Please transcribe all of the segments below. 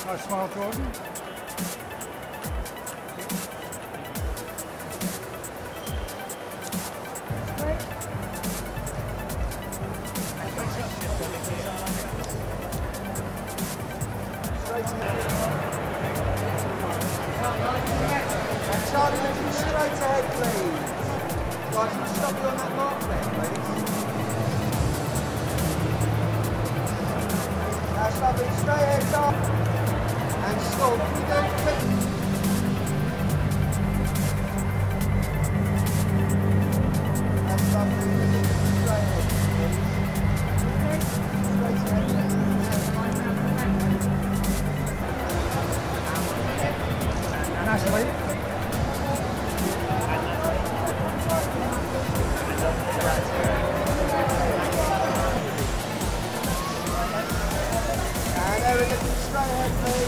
Nice smile, Gordon. Charlie, looking straight ahead, please. Guys, can you stop you on that mark there, please? That's lovely. Straight ahead, Charlie. And stop. Can you do it, please? That's lovely. Straight ahead, please. Straight ahead. Nicely. And there we go. Straight ahead, please.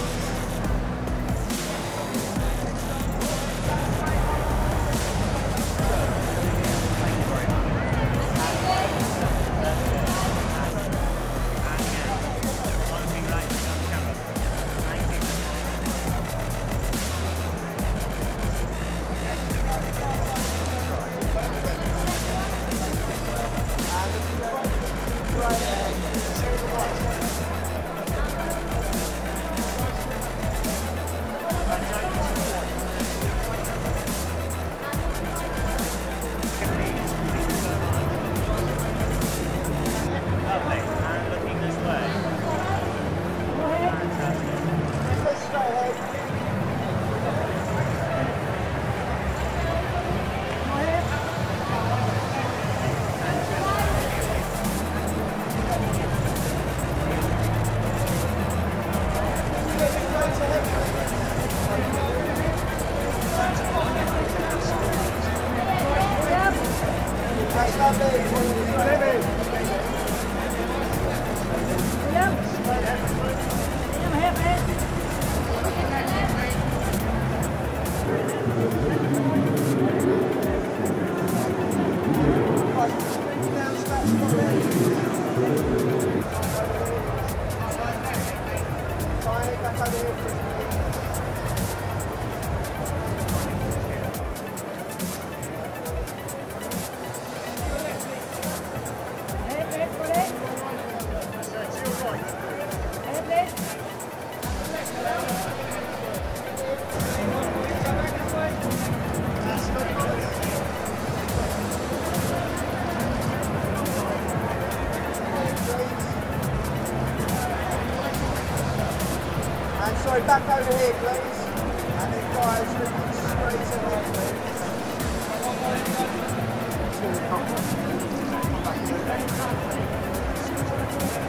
Sorry, back over here, please. And then guys, looking straight ahead, please.